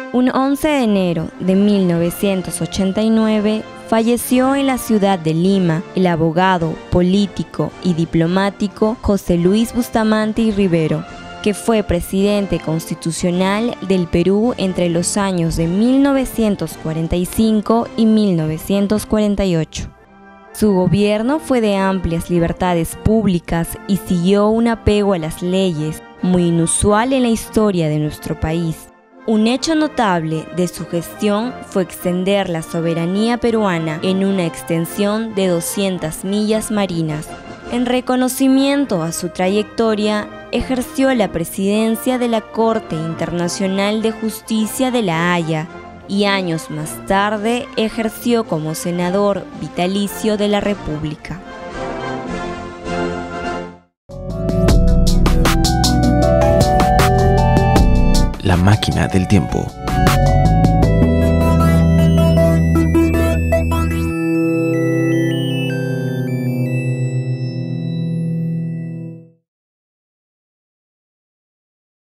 Un 11 de enero de 1989 falleció en la ciudad de Lima el abogado, político y diplomático José Luis Bustamante y Rivero, que fue presidente constitucional del Perú entre los años de 1945 y 1948. Su gobierno fue de amplias libertades públicas y siguió un apego a las leyes, muy inusual en la historia de nuestro país. Un hecho notable de su gestión fue extender la soberanía peruana en una extensión de 200 millas marinas. En reconocimiento a su trayectoria, ejerció la presidencia de la Corte Internacional de Justicia de La Haya y años más tarde ejerció como senador vitalicio de la República. La máquina del tiempo.